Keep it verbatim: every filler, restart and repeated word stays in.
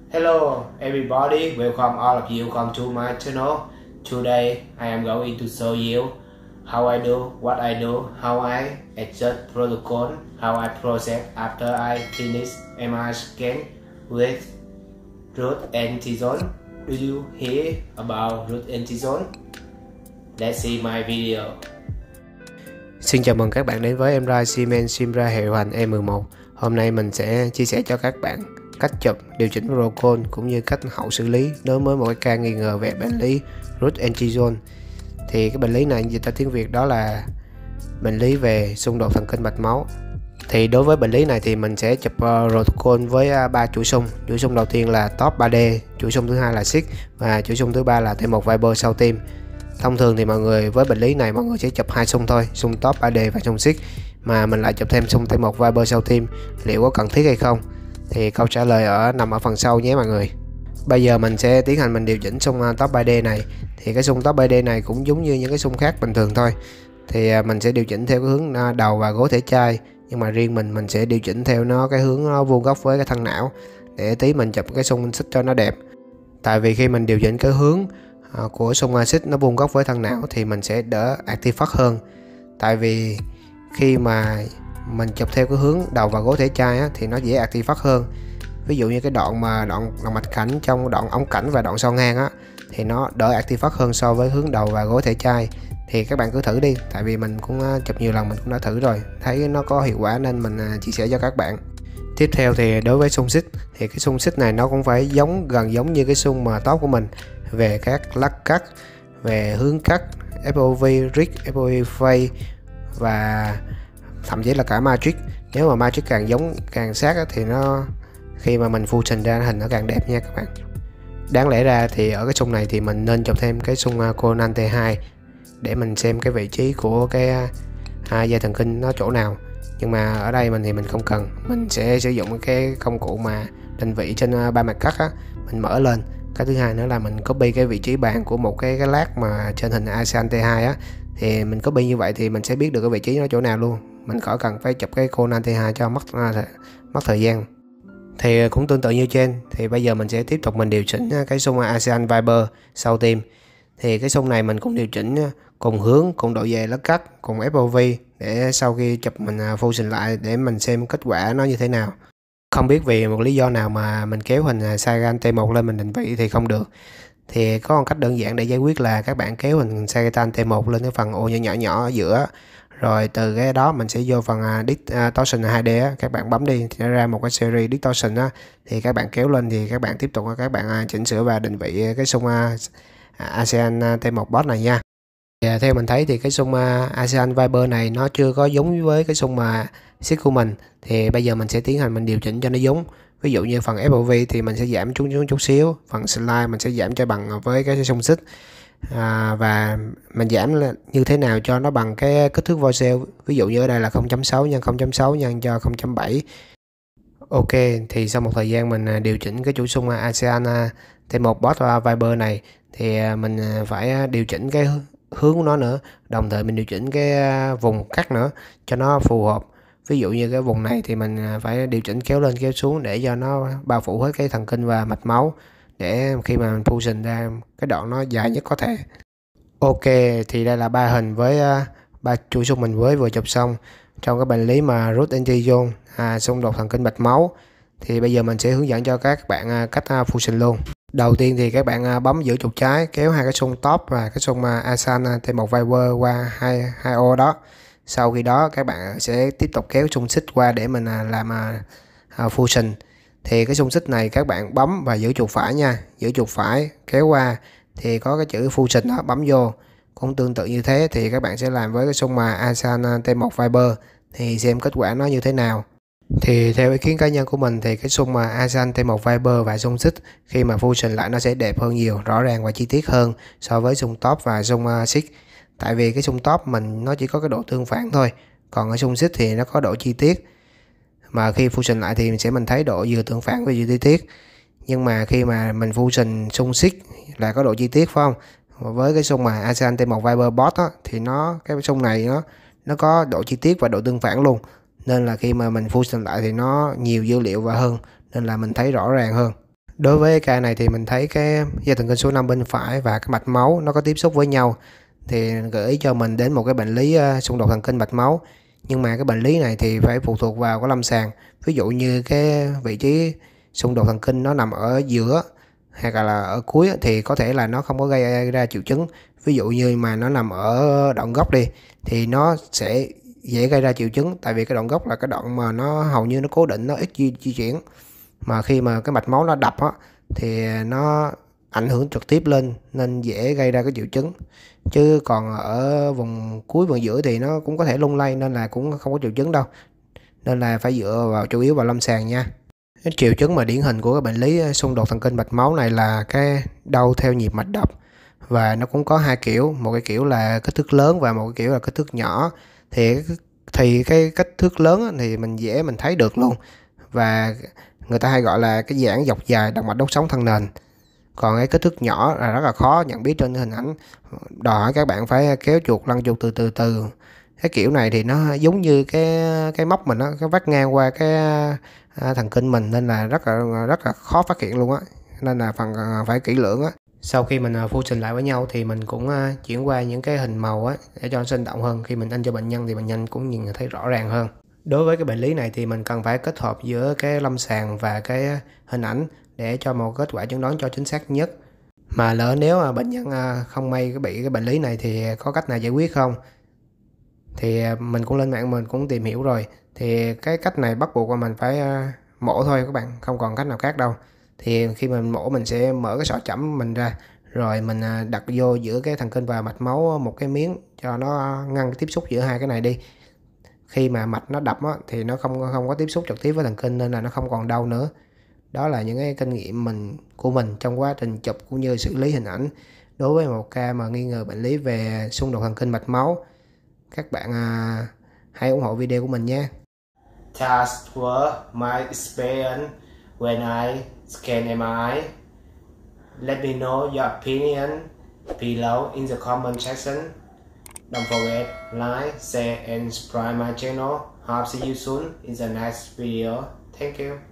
Hello everybody, welcome all of you come to my channel. Today I am going to show you how I do, what I do, how I adjust protocol, how I process after I finish M R I scan with root antigen. Do you hear about root antigen? Let's see my video. Xin chào mừng các bạn đến với em rờ i Siemens Simra hệ điều hành E mười một. Hôm nay mình sẽ chia sẻ cho các bạn cách chụp, điều chỉnh protocol cũng như cách hậu xử lý đối với một cái ca nghi ngờ về bệnh lý root antigen. Thì cái bệnh lý này dịch ra tiếng Việt đó là bệnh lý về xung đột thần kinh mạch máu. Thì đối với bệnh lý này thì mình sẽ chụp uh, protocol với ba uh, chuỗi xung. Chuỗi xung đầu tiên là top ba D, chuỗi xung thứ hai là xích và chuỗi xung thứ ba là thêm một fiber sau tim. Thông thường thì mọi người với bệnh lý này mọi người sẽ chụp hai xung thôi, xung top ba D và xung xích, mà mình lại chụp thêm xung thêm một fiber sau tim, liệu có cần thiết hay không? Thì câu trả lời ở nằm ở phần sau nhé mọi người. Bây giờ mình sẽ tiến hành mình điều chỉnh xung top ba D này. Thì cái xung top ba D này cũng giống như những cái xung khác bình thường thôi. Thì mình sẽ điều chỉnh theo cái hướng đầu và gối thể chai, nhưng mà riêng mình mình sẽ điều chỉnh theo nó cái hướng nó vuông góc với cái thân não, để tí mình chụp cái xung xích cho nó đẹp. Tại vì khi mình điều chỉnh cái hướng của xung xích nó vuông góc với thân não thì mình sẽ đỡ artifact hơn. Tại vì khi mà mình chụp theo cái hướng đầu và gối thể chai á, thì nó dễ artifact hơn. Ví dụ như cái đoạn mà đoạn, đoạn mạch cảnh trong đoạn ống cảnh và đoạn son ngang á, thì nó đỡ artifact hơn so với hướng đầu và gối thể chai. Thì các bạn cứ thử đi, tại vì mình cũng chụp nhiều lần, mình cũng đã thử rồi, thấy nó có hiệu quả nên mình chia sẻ cho các bạn. Tiếp theo thì đối với xung xích thì cái xung xích này nó cũng phải giống gần giống như cái xung mà top của mình về các lắc cắt, về hướng cắt, ép o vê, rig, ép o vê phase và thậm chí là cả matrix. Nếu mà matrix càng giống càng sát thì nó khi mà mình fusion ra hình nó càng đẹp nha các bạn. Đáng lẽ ra thì ở cái xung này thì mình nên chụp thêm cái xung conan T hai để mình xem cái vị trí của cái à, dây thần kinh nó chỗ nào. Nhưng mà ở đây mình thì mình không cần, mình sẽ sử dụng cái công cụ mà định vị trên ba mặt cắt á, mình mở lên. Cái thứ hai nữa là mình copy cái vị trí bàn của một cái cái lát mà trên hình ASEAN T hai á, thì mình copy như vậy thì mình sẽ biết được cái vị trí nó chỗ nào luôn, mình khỏi cần phải chụp cái conan T hai cho mất mất thời gian. Thì cũng tương tự như trên, thì bây giờ mình sẽ tiếp tục mình điều chỉnh cái xung ASEAN Viber sau tim. Thì cái xung này mình cũng điều chỉnh cùng hướng, cùng độ dày lắc cắt, cùng ép o vê để sau khi chụp mình fusion lại để mình xem kết quả nó như thế nào. Không biết vì một lý do nào mà mình kéo hình Sagan T một lên mình định vị thì không được. Thì có một cách đơn giản để giải quyết là các bạn kéo hình Sagan T một lên cái phần ô nhỏ nhỏ nhỏ ở giữa, rồi từ cái đó mình sẽ vô phần distortion hai D á, các bạn bấm đi thì nó ra một cái series distortion á, thì các bạn kéo lên thì các bạn tiếp tục các bạn chỉnh sửa và định vị cái xung ASEAN T một bot này nha. Thì theo mình thấy thì cái xung ASEAN Viber này nó chưa có giống với cái xung mà xích của mình, thì bây giờ mình sẽ tiến hành mình điều chỉnh cho nó giống. Ví dụ như phần ép o vê thì mình sẽ giảm xuống chút, chút xíu, phần slide mình sẽ giảm cho bằng với cái xung xích, à, và mình giảm như thế nào cho nó bằng cái kích thước voicell. Ví dụ như ở đây là không chấm sáu nhân không chấm sáu nhân cho không chấm bảy. Ok, thì sau một thời gian mình điều chỉnh cái chuỗi xung ASEAN T một bot Viber này thì mình phải điều chỉnh cái hướng của nó nữa, đồng thời mình điều chỉnh cái vùng cắt nữa cho nó phù hợp. Ví dụ như cái vùng này thì mình phải điều chỉnh kéo lên kéo xuống để cho nó bao phủ hết cái thần kinh và mạch máu, để khi mà mình fusion ra cái đoạn nó dài nhất có thể. Ok, thì đây là ba hình với ba chuỗi xung mình với vừa chụp xong trong cái bệnh lý mà root antigen, à, xung đột thần kinh mạch máu. Thì bây giờ mình sẽ hướng dẫn cho các bạn cách fusion luôn. Đầu tiên thì các bạn bấm giữ chuột trái kéo hai cái xung top và cái xung ASEAN T một Viber qua hai hai ô đó. Sau khi đó các bạn sẽ tiếp tục kéo xung xích qua để mình làm uh, fusion. Thì cái xung xích này các bạn bấm và giữ chuột phải nha, giữ chuột phải kéo qua thì có cái chữ fusion đó, bấm vô. Cũng tương tự như thế thì các bạn sẽ làm với cái xung mà ASEAN T một Viber thì xem kết quả nó như thế nào. Thì theo ý kiến cá nhân của mình thì cái xung mà ASEAN T một Viber và xung xích khi mà fusion lại nó sẽ đẹp hơn nhiều, rõ ràng và chi tiết hơn so với xung top và xung uh, xích. Tại vì cái xung top mình nó chỉ có cái độ tương phản thôi, còn ở xung xích thì nó có độ chi tiết. Mà khi fusion lại thì mình sẽ mình thấy độ vừa tương phản và vừa chi tiết. Nhưng mà khi mà mình fusion xung xích là có độ chi tiết phải không? Với cái xung mà ASEAN T một Viber bot á, thì nó cái xung này nó nó có độ chi tiết và độ tương phản luôn. Nên là khi mà mình fusion lại thì nó nhiều dữ liệu và hơn, nên là mình thấy rõ ràng hơn. Đối với ca này thì mình thấy cái dây thần kinh số năm bên phải và cái mạch máu nó có tiếp xúc với nhau, thì gợi ý cho mình đến một cái bệnh lý uh, xung đột thần kinh mạch máu. Nhưng mà cái bệnh lý này thì phải phụ thuộc vào cái lâm sàng. Ví dụ như cái vị trí xung đột thần kinh nó nằm ở giữa hay là ở cuối thì có thể là nó không có gây ra triệu chứng. Ví dụ như mà nó nằm ở đoạn gốc đi thì nó sẽ dễ gây ra triệu chứng, tại vì cái đoạn gốc là cái đoạn mà nó hầu như nó cố định, nó ít di, di chuyển. Mà khi mà cái mạch máu nó đập á thì nó ảnh hưởng trực tiếp lên nên dễ gây ra cái triệu chứng. Chứ còn ở vùng cuối vùng giữa thì nó cũng có thể lung lay nên là cũng không có triệu chứng đâu. Nên là phải dựa vào chủ yếu vào lâm sàng nha. Cái triệu chứng mà điển hình của cái bệnh lý xung đột thần kinh mạch máu này là cái đau theo nhịp mạch đập, và nó cũng có hai kiểu, một cái kiểu là kích thước lớn và một cái kiểu là kích thước nhỏ. Thì thì cái kích thước lớn thì mình dễ mình thấy được luôn, và người ta hay gọi là cái giãn dọc dài động mạch đốt sống thân nền. Còn cái kích thước nhỏ là rất là khó nhận biết trên hình ảnh, đòi hỏi các bạn phải kéo chuột lăn chuột từ từ từ. Cái kiểu này thì nó giống như cái cái móc mình nó cái vắt ngang qua cái à, thần kinh mình, nên là rất là rất là khó phát hiện luôn á, nên là phần phải kỹ lưỡng á. Sau khi mình phu trình lại với nhau thì mình cũng chuyển qua những cái hình màu á để cho nó sinh động hơn. Khi mình in cho bệnh nhân thì bệnh nhân cũng nhìn thấy rõ ràng hơn. Đối với cái bệnh lý này thì mình cần phải kết hợp giữa cái lâm sàng và cái hình ảnh để cho một kết quả chẩn đoán cho chính xác nhất. Mà lỡ nếu mà bệnh nhân không may bị cái bệnh lý này thì có cách nào giải quyết không? Thì mình cũng lên mạng mình cũng tìm hiểu rồi. Thì cái cách này bắt buộc là mình phải mổ thôi các bạn, không còn cách nào khác đâu. Thì khi mình mổ mình sẽ mở cái sọ chẩm mình ra, rồi mình đặt vô giữa cái thần kinh và mạch máu một cái miếng cho nó ngăn tiếp xúc giữa hai cái này đi. Khi mà mạch nó đập á, thì nó không không có tiếp xúc trực tiếp với thần kinh nên là nó không còn đau nữa. Đó là những cái kinh nghiệm mình của mình trong quá trình chụp cũng như xử lý hình ảnh đối với một ca mà nghi ngờ bệnh lý về xung đột thần kinh mạch máu. Các bạn à, hãy ủng hộ video của mình nhé. That were my experience when I scan em rờ i. Let me know your opinion below in the comment section. Don't forget like, share and subscribe my channel. Hope see you soon in the next video. Thank you.